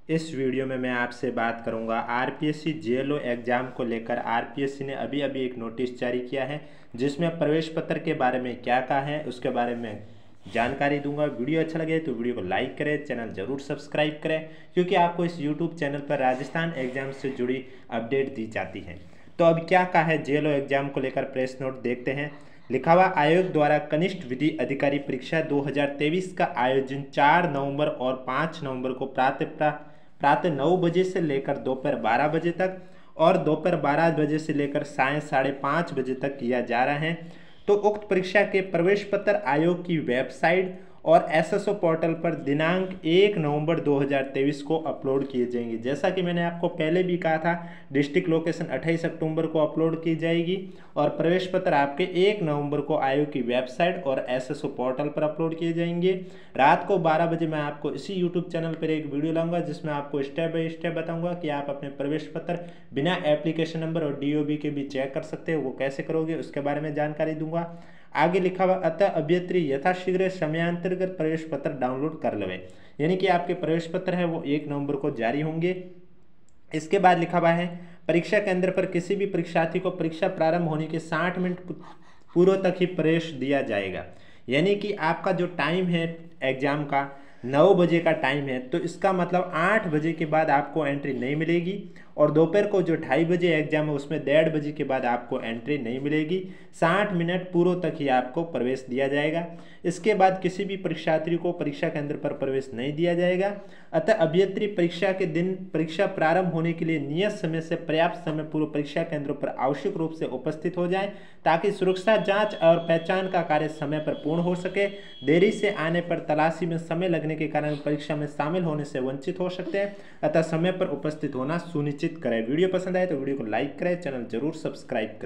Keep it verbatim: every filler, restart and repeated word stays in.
इस वीडियो में मैं आपसे बात करूंगा आरपीएससी जेएलओ एग्ज़ाम को लेकर। आरपीएससी ने अभी अभी एक नोटिस जारी किया है जिसमें प्रवेश पत्र के बारे में क्या कहा है उसके बारे में जानकारी दूंगा। वीडियो अच्छा लगे तो वीडियो को लाइक करें, चैनल जरूर सब्सक्राइब करें क्योंकि आपको इस यूट्यूब चैनल पर राजस्थान एग्जाम से जुड़ी अपडेट दी जाती है। तो अब क्या कहा है जेएलओ एग्जाम को लेकर, प्रेस नोट देखते हैं। लिखा हुआ आयोग द्वारा कनिष्ठ विधि अधिकारी परीक्षा दो हज़ार तेईस का आयोजन चार नवंबर और पाँच नवंबर को प्रातः प्रातः नौ बजे से लेकर दोपहर बारह बजे तक और दोपहर बारह बजे से लेकर साय साढ़े पाँच बजे तक किया जा रहा है। तो उक्त परीक्षा के प्रवेश पत्र आयोग की वेबसाइट और एसएसओ पोर्टल पर दिनांक एक नवंबर दो हज़ार तेईस को अपलोड किए जाएंगे। जैसा कि मैंने आपको पहले भी कहा था, डिस्ट्रिक्ट लोकेशन अट्ठाईस अक्टूबर को अपलोड की जाएगी और प्रवेश पत्र आपके एक नवंबर को आयोग की वेबसाइट और एसएसओ पोर्टल पर अपलोड किए जाएंगे। रात को बारह बजे मैं आपको इसी यूट्यूब चैनल पर एक वीडियो लाऊंगा जिसमें आपको स्टेप बाय स्टेप बताऊंगा कि आप अपने प्रवेश पत्र बिना एप्लीकेशन नंबर और डीओबी के भी चेक कर सकते हैं। वो कैसे करोगे उसके बारे में जानकारी दूंगा। आगे लिखा हुआ अतः अभ्यर्थी यथाशीघ्र समयांतर्गत प्रवेश पत्र डाउनलोड कर लेवे, यानी कि आपके प्रवेश पत्र है वो एक नवंबर को जारी होंगे। इसके बाद लिखा हुआ है परीक्षा केंद्र पर किसी भी परीक्षार्थी को परीक्षा प्रारंभ होने के साठ मिनट पूर्व तक ही प्रवेश दिया जाएगा, यानी कि आपका जो टाइम है एग्जाम का नौ बजे का टाइम है, तो इसका मतलब आठ बजे के बाद आपको एंट्री नहीं मिलेगी और दोपहर को जो ढाई बजे एग्जाम है उसमें डेढ़ बजे के बाद आपको एंट्री नहीं मिलेगी। साठ मिनट पूर्व तक ही आपको प्रवेश दिया जाएगा। इसके बाद किसी भी परीक्षार्थी को परीक्षा केंद्र पर प्रवेश नहीं दिया जाएगा। अतः अभ्यर्थी परीक्षा के दिन परीक्षा प्रारंभ होने के लिए नियत समय से पर्याप्त समय पूर्व परीक्षा केंद्रों पर आवश्यक रूप से उपस्थित हो जाए ताकि सुरक्षा जांच और पहचान का कार्य समय पर पूर्ण हो सके। देरी से आने पर तलाशी में समय लगने के कारण परीक्षा में शामिल होने से वंचित हो सकते हैं, अतः समय पर उपस्थित होना सुनिश्चित करें। वीडियो पसंद आए तो वीडियो को लाइक करें, चैनल जरूर सब्सक्राइब करें।